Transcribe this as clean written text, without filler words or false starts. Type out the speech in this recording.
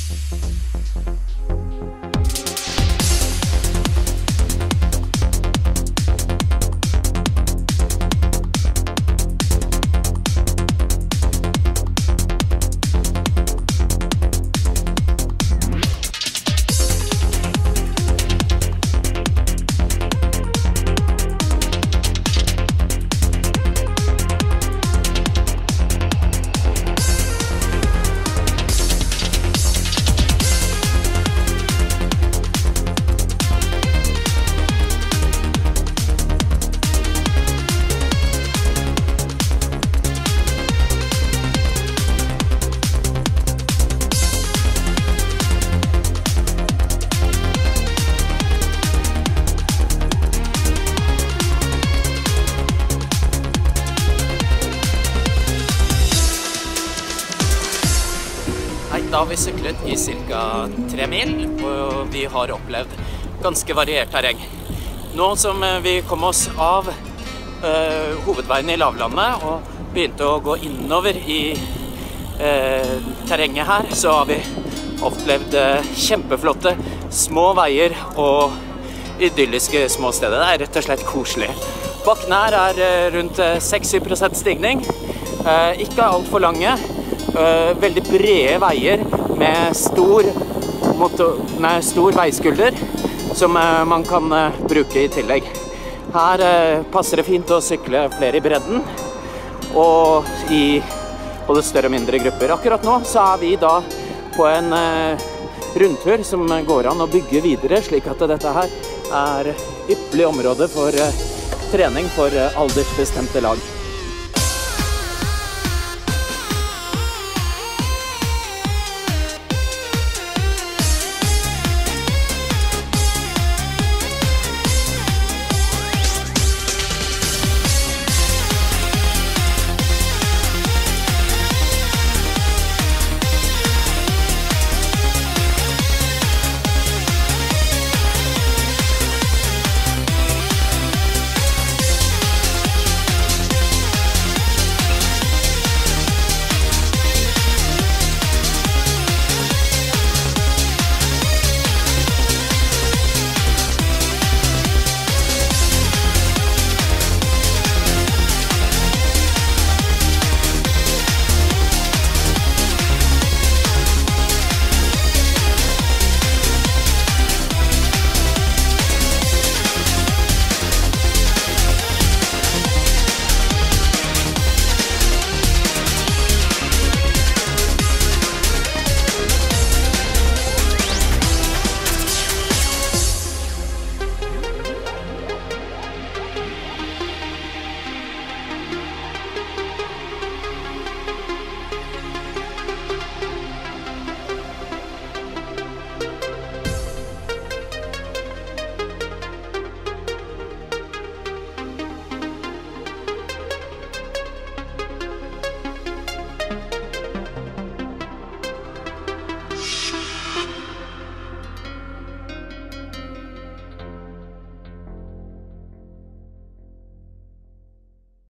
Da har vi syklet i ca. 3 mil, og vi har opplevd ganske variert terreng. Nå som vi kom oss av hovedveien i lavlandet og begynte å gå innover i terrenget her, så har vi opplevd kjempeflotte små veier og idylliske små steder. Det er rett og slett koselig. Bakken her er rundt 6-7% stigning, ikke alt for lange. Veldig brede veier med stor veiskulder som man kan bruke i tillegg. Her passer det fint å sykle flere i bredden og i både større og mindre grupper. Akkurat nå så er vi da på en rundtur som går an å bygge videre, slik at dette her er ypperlig område for trening for aldersbestemte lag.